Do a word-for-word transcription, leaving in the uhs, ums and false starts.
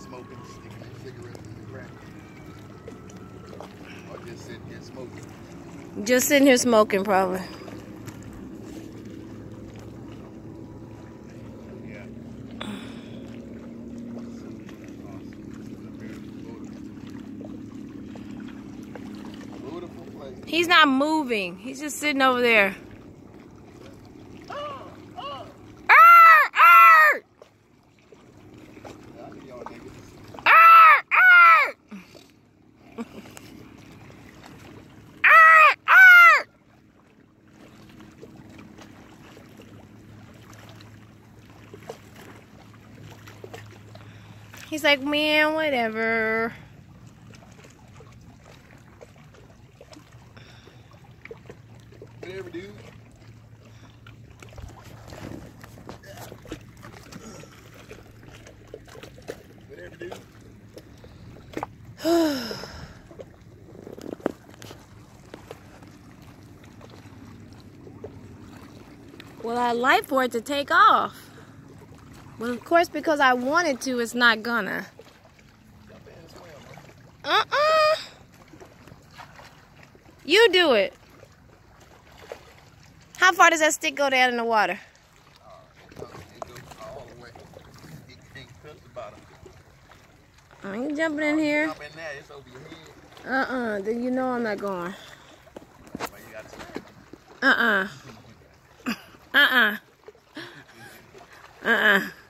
smoking, sticking a cigarette in the crack. Or just sitting here smoking. Just sitting here smoking, probably. Yeah. Beautiful place. He's not moving. He's just sitting over there. He's like, man, whatever. Whatever, dude. Whatever, dude. Well, I'd like for it to take off. But of course, because I wanted to, it's not gonna. Uh-uh. You do it. How far does that stick go down in the water? Uh, it goes all the way. It can't touch the bottom. I ain't jumping in here. Jump in there, it's over your head. Uh-uh. Then you know I'm not going. Well, you got to. Uh-uh. Uh-uh. Uh-uh.